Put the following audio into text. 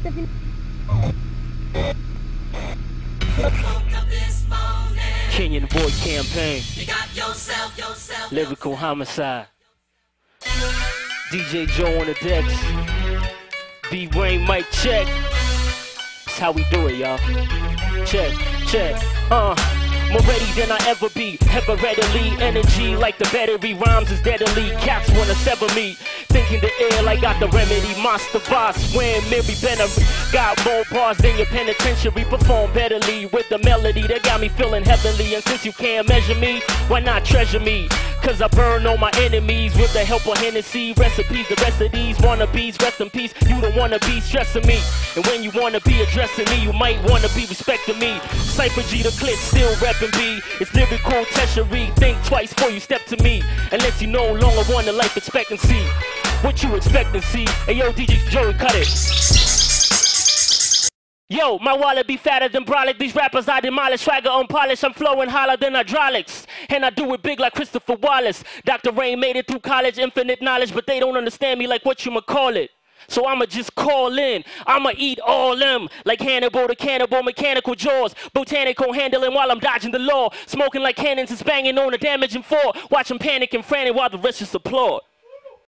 Kenyan Boy Campaign, Lyrical Homicide, DJ Joe on the decks, B-Brain mic check. That's how we do it, y'all. Check, check, more ready than I ever be, ever readily. Energy like the battery, rhymes is deadly. Cats wanna sever me, thinking the air like got the remedy. Monster boss, when Mary Benner got more bars than your penitentiary. Perform betterly with the melody that got me feeling heavenly. And since you can't measure me, why not treasure me? Cause I burn all my enemies with the help of Hennessy. Recipes, the rest of these wannabes, rest in peace. You don't wanna be stressing me. And when you wanna be addressing me, you might wanna be respecting me. Cypher G the clip still reppin' B. It's lyrical tertiary. Think twice before you step to me, unless you no longer want a life expectancy. What you expect to see? Hey yo, DJ Joey, cut it. Yo, my wallet be fatter than brolic. These rappers I demolish, swagger unpolished. I'm flowing holler than hydraulics, and I do it big like Christopher Wallace. Dr. Rain made it through college, infinite knowledge, but they don't understand me like what you call it. So I'ma just call in, I'ma eat all them like Hannibal the cannibal, mechanical jaws, botanical handling while I'm dodging the law, smoking like cannons and banging on the damaging floor. Watch them panic and frantic while the rest just applaud.